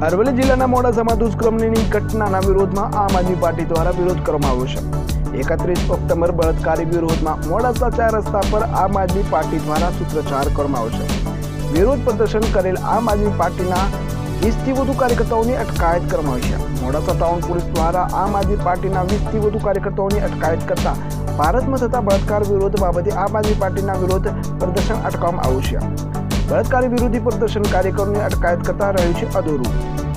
અરવલ્લી જિલ્લાના મોડાસામાં દુષ્કર્મની ઘટનાના વિરોધમાં આમ આદમી પાર્ટી દ્વારા વિરોધ કરવામાં આવ્યો છે। 31 ઓક્ટોબર બળાત્કારી વિરોધમાં મોડાસા 4 રસ્તા પર આમ આદમી પાર્ટી દ્વારા સૂત્રોચ્ચાર કરવામાં આવ્યો છે। વિરોધ પ્રદર્શન કરેલ આમ આદમી પાર્ટીના 20થી વધુ કાર્યકર્તાઓની અટકાયત કરવામાં આવી છે। મોડાસા ટાઉન પોલીસ દ્વારા આમ આદમી પાર્ટીના 20થી વધુ કાર્યકર્તાઓની અટકાયત કરતા ભારતમાં થતા બળાત્કાર વિરોધ બાબતે આમ આદમી પાર્ટીના વિરોધ પ્રદર્શન અટકાવવામાં આવ્યું છે। બળાત્કારી વિરોધી પ્રદર્શન કાર્યકરોની અટકાયત કરતા રહ્યું છે અધૂરું।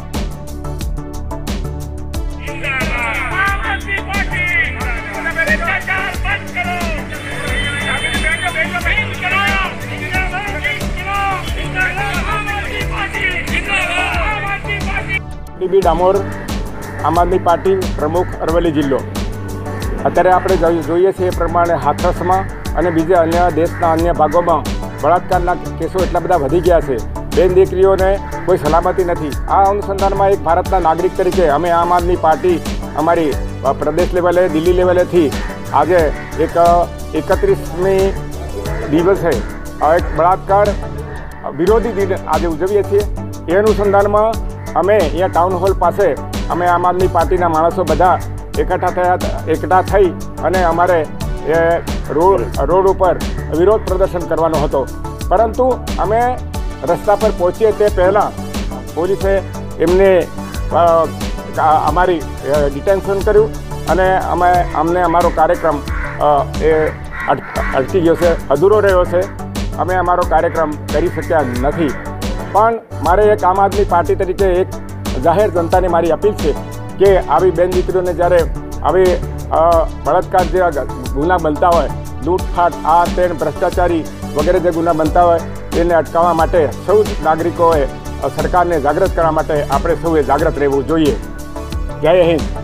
ટીબી ડામોર આમ આદમી પાર્ટી પ્રમુખ અરવલ્લી જિલ્લો। અત્યારે આપણે જોઈએ છીએ એ પ્રમાણે હાથરસમાં અને બીજા અન્ય દેશના અન્ય ભાગોમાં બળાત્કારના કેસો એટલા બધા વધી ગયા છે। બેન દીકરીઓને કોઈ સલામતી નથી। આ અનુસંધાનમાં એક ભારતના નાગરિક તરીકે અમે આમ આદમી પાર્ટી અમારી પ્રદેશ લેવલે દિલ્હી લેવલેથી આજે એક 31મી દિવસે એક બળાત્કાર વિરોધી દિન આજે ઉજવીએ છીએ। એ અનુસંધાનમાં અમે અહીંયા ટાઉન હોલ પાસે અમે આમ આદમી પાર્ટીના માણસો બધા એકઠા થઈ અને અમારે એ રોડ ઉપર વિરોધ પ્રદર્શન કરવાનો હતો, પરંતુ અમે રસ્તા પર પહોંચીએ તે પહેલાં પોલીસે એમને અમારી ડિટેન્શન કર્યું અને અમને અમારો કાર્યક્રમ એ અટકી ગયો છે, અધૂરો રહ્યો છે। અમે અમારો કાર્યક્રમ કરી શક્યા નથી। પણ મારે એક આમ આદમી પાર્ટી તરીકે એક જાહેર જનતાને મારી અપીલ છે કે આવી બેન દીકરીઓને જ્યારે આવી બળાત્કાર જેવા ગુના બનતા હોય, લૂંટફાટ, આ તે ભ્રષ્ટાચારી વગેરે જે ગુના બનતા હોય એને અટકાવવા માટે સૌ નાગરિકોએ સરકારને જાગૃત કરવા માટે આપણે સૌએ જાગૃત રહેવું જોઈએ। જય હિન્દ।